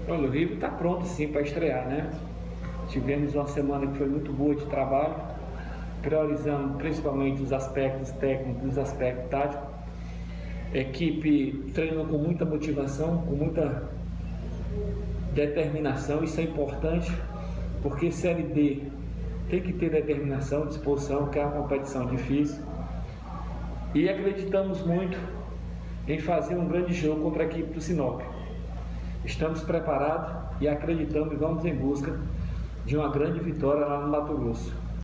Olha, o River está pronto sim para estrear, né? Tivemos uma semana que foi muito boa de trabalho, priorizando principalmente os aspectos técnicos e os aspectos táticos. A equipe treinou com muita motivação, com muita determinação. Isso é importante, porque Série D tem que ter determinação, disposição, que é uma competição difícil. E acreditamos muito em fazer um grande jogo contra a equipe do Sinop. Estamos preparados e acreditamos e vamos em busca de uma grande vitória lá no Mato Grosso.